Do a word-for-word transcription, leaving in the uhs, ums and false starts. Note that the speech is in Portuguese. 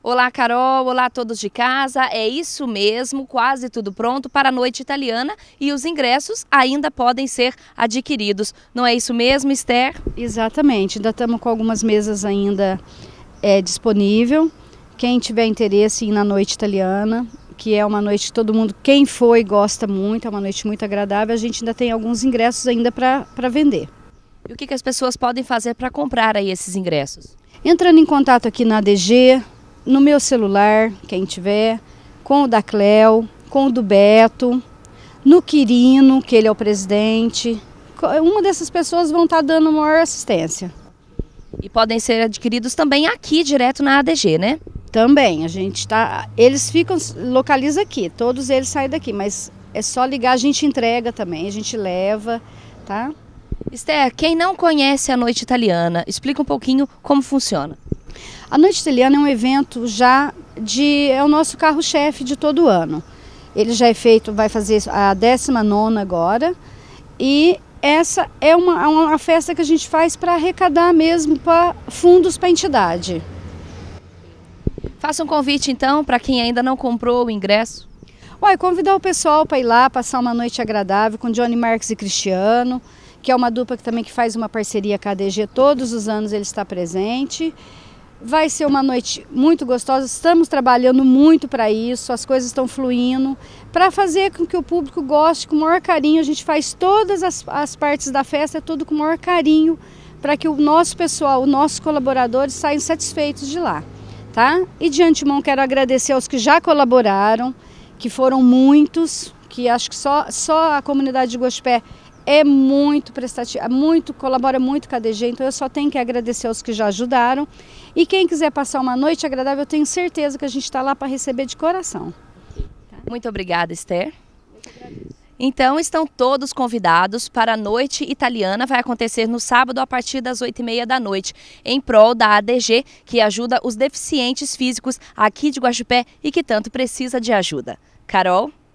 Olá, Carol. Olá a todos de casa. É isso mesmo, quase tudo pronto para a noite italiana e os ingressos ainda podem ser adquiridos. Não é isso mesmo, Esther? Exatamente. Ainda estamos com algumas mesas ainda é, disponível. Quem tiver interesse em ir na noite italiana, que é uma noite que todo mundo, quem foi, gosta muito, é uma noite muito agradável, a gente ainda tem alguns ingressos ainda para vender. E o que, que as pessoas podem fazer para comprar aí esses ingressos? Entrando em contato aqui na A D G, no meu celular, quem tiver, com o da Cleo, com o do Beto, no Quirino, que ele é o presidente. Uma dessas pessoas vão estar dando maior assistência. E podem ser adquiridos também aqui, direto na A D G, né? Também, a gente tá, eles ficam, localiza aqui, todos eles saem daqui, mas é só ligar, a gente entrega também, a gente leva, tá? Esther, quem não conhece a Noite Italiana, explica um pouquinho como funciona. A Noite Italiana é um evento já de, é o nosso carro-chefe de todo ano. Ele já é feito, vai fazer a décima nona agora, e essa é uma, uma festa que a gente faz para arrecadar mesmo para fundos para a entidade. Faça um convite então para quem ainda não comprou o ingresso. Uai, convidar o pessoal para ir lá, passar uma noite agradável com Johnny Marques e Cristiano, que é uma dupla que também que faz uma parceria com a A D G, todos os anos ele está presente. Vai ser uma noite muito gostosa, estamos trabalhando muito para isso, as coisas estão fluindo, para fazer com que o público goste com o maior carinho. A gente faz todas as, as partes da festa, tudo com o maior carinho, para que o nosso pessoal, os nossos colaboradores saiam satisfeitos de lá. Tá? E de antemão quero agradecer aos que já colaboraram, que foram muitos, que acho que só, só a comunidade de Gospé é muito prestativa, muito, colabora muito com a A D G, então eu só tenho que agradecer aos que já ajudaram. E quem quiser passar uma noite agradável, eu tenho certeza que a gente está lá para receber de coração. Muito obrigada, Esther. Então estão todos convidados para a Noite Italiana, vai acontecer no sábado a partir das oito e meia da noite, em prol da A D G, que ajuda os deficientes físicos aqui de Guaxupé e que tanto precisa de ajuda. Carol?